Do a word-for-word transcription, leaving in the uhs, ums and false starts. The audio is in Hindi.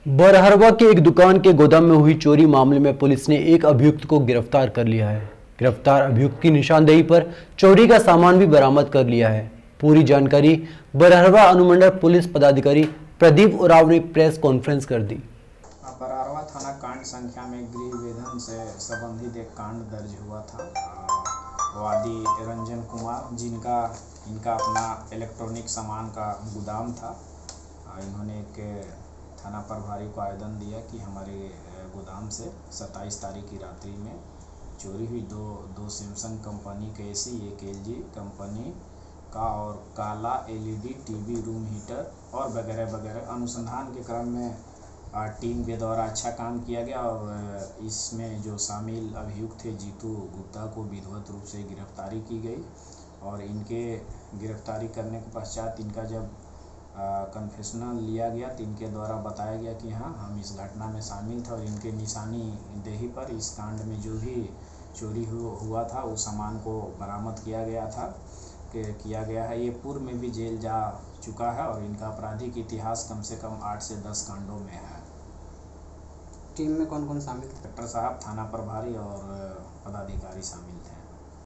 बरहरवा के एक दुकान के गोदाम में हुई चोरी मामले में पुलिस ने एक अभियुक्त को गिरफ्तार कर लिया है। गिरफ्तार अभियुक्त की निशानदेही पर चोरी का सामान भी बरामद कर लिया है। पूरी जानकारी बरहरवा अनुमंडल पुलिस पदाधिकारी प्रदीप उरांव ने प्रेस कॉन्फ्रेंस कर दी। बरहरवा थाना कांड संख्या में गृह वेधन से संबंधित एक कांड दर्ज हुआ था। वादी रंजन कुमार, जिनका इनका अपना इलेक्ट्रॉनिक सामान का गोदाम था, इन्होंने एक थाना प्रभारी को आवेदन दिया कि हमारे गोदाम से सत्ताईस तारीख की रात्रि में चोरी हुई दो दो सैमसंग कंपनी के एसी, एक एलजी कंपनी का और काला एलईडी टीवी, रूम हीटर और वगैरह वगैरह। अनुसंधान के क्रम में टीम के द्वारा अच्छा काम किया गया और इसमें जो शामिल अभियुक्त थे जीतू गुप्ता को विधिवत रूप से गिरफ्तारी की गई और इनके गिरफ्तारी करने के पश्चात इनका जब कन्फेशनल लिया गया तो इनके द्वारा बताया गया कि हाँ, हम इस घटना में शामिल थे और इनके निशानी देही पर इस कांड में जो भी चोरी हुआ था उस सामान को बरामद किया गया था कि किया गया है। ये पूर्व में भी जेल जा चुका है और इनका आपराधिक इतिहास कम से कम आठ से दस कांडों में है। टीम में कौन कौन शामिल थे? डॉक्टर साहब, थाना प्रभारी और पदाधिकारी शामिल थे।